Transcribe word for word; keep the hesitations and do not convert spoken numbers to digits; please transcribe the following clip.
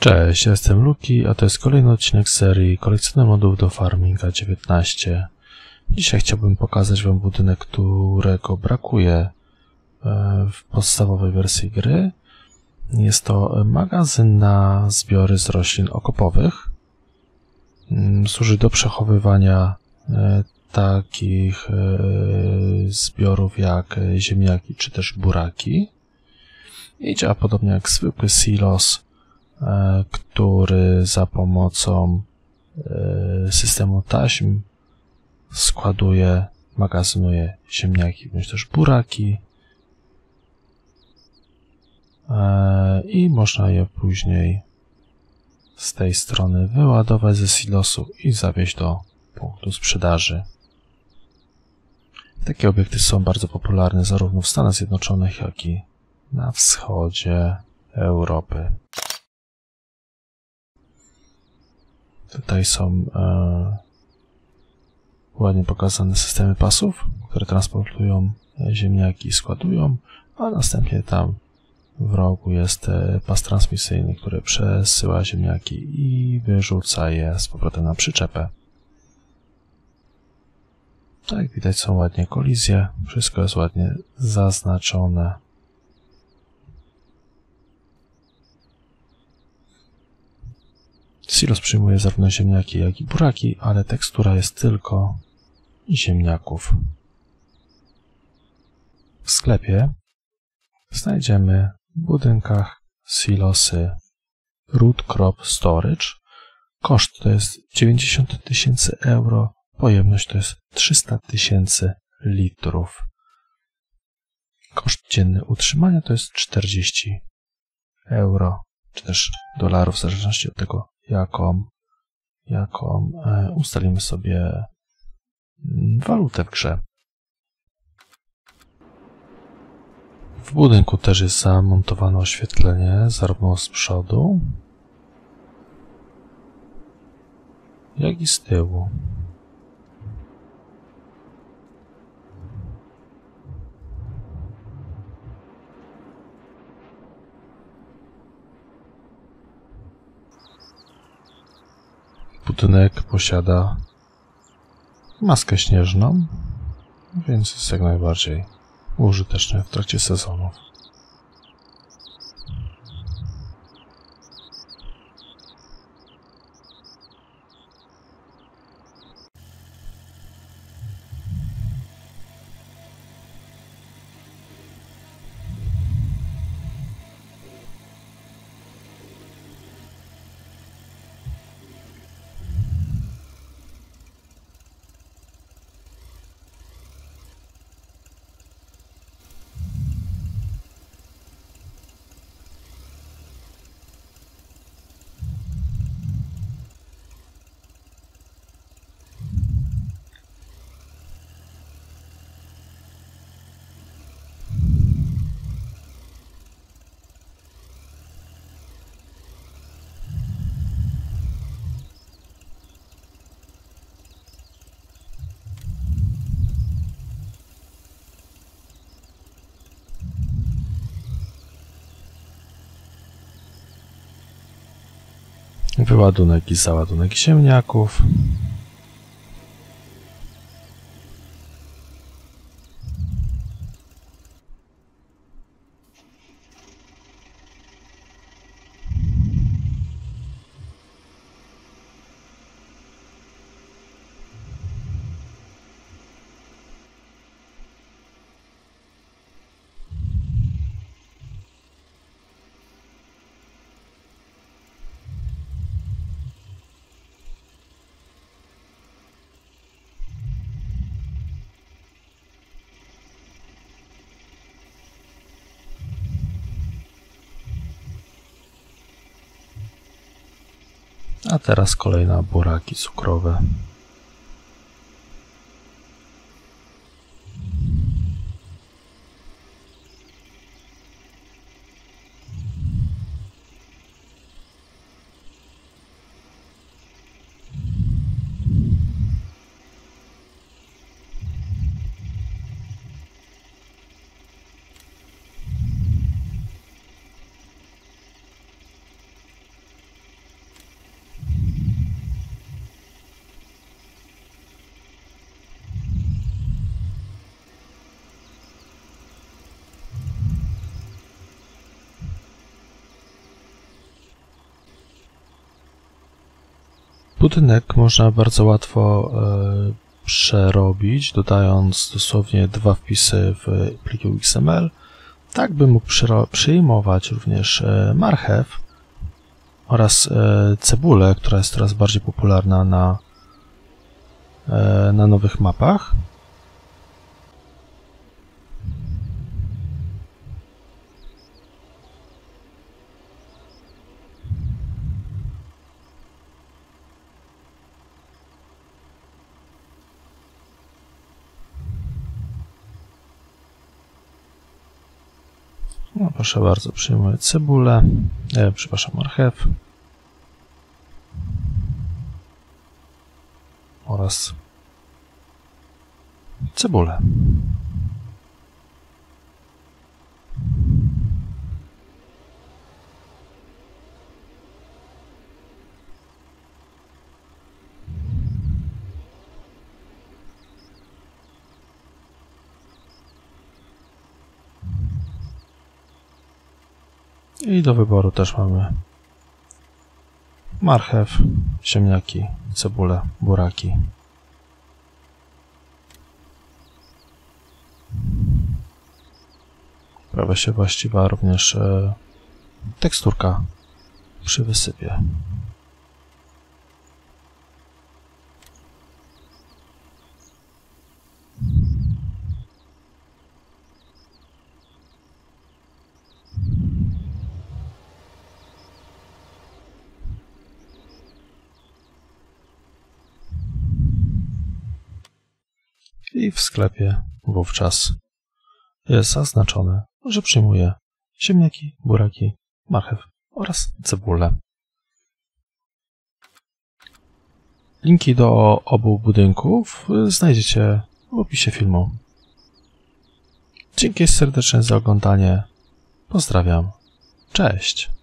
Cześć, ja jestem Luki, a to jest kolejny odcinek serii kolekcjoner modów do Farminga dziewiętnaście. Dzisiaj chciałbym pokazać Wam budynek, którego brakuje w podstawowej wersji gry. Jest to magazyn na zbiory z roślin okopowych. Służy do przechowywania takich zbiorów jak ziemniaki czy też buraki. I działa podobnie jak zwykły silos, który za pomocą systemu taśm składuje, magazynuje ziemniaki bądź też buraki i można je później z tej strony wyładować ze silosu i zawieźć do punktu sprzedaży. Takie obiekty są bardzo popularne zarówno w Stanach Zjednoczonych, jak i na wschodzie Europy. Tutaj są e, ładnie pokazane systemy pasów, które transportują ziemniaki i składują, a następnie tam w rogu jest pas transmisyjny, który przesyła ziemniaki i wyrzuca je z powrotem na przyczepę. Jak widać, są ładnie kolizje, wszystko jest ładnie zaznaczone. Silos przyjmuje zarówno ziemniaki, jak i buraki, ale tekstura jest tylko ziemniaków. W sklepie znajdziemy w budynkach silosy Root Crop Storage. Koszt to jest dziewięćdziesiąt tysięcy euro, pojemność to jest trzysta tysięcy litrów. Koszt dzienny utrzymania to jest czterdzieści euro, czy też dolarów, w zależności od tego, jaką, jaką ustalimy sobie walutę w grze. W budynku też jest zamontowane oświetlenie, zarówno z przodu, jak i z tyłu. Budynek posiada maskę śnieżną, więc jest jak najbardziej użyteczny w trakcie sezonów. Wyładunek i załadunek ziemniaków. A teraz kolej na buraki cukrowe. Budynek można bardzo łatwo e, przerobić, dodając dosłownie dwa wpisy w pliku X M L. Tak by mógł przyjmować również e, marchew oraz e, cebulę, która jest coraz bardziej popularna na, e, na nowych mapach. No, proszę bardzo, przyjmuję cebulę, e, przepraszam, marchew oraz cebulę. I do wyboru też mamy marchew, ziemniaki, cebulę, buraki. Pojawia się właściwa również e, teksturka przy wysypie. I w sklepie wówczas jest zaznaczone, że przyjmuje ziemniaki, buraki, marchew oraz cebulę. Linki do obu budynków znajdziecie w opisie filmu. Dzięki serdecznie za oglądanie. Pozdrawiam. Cześć.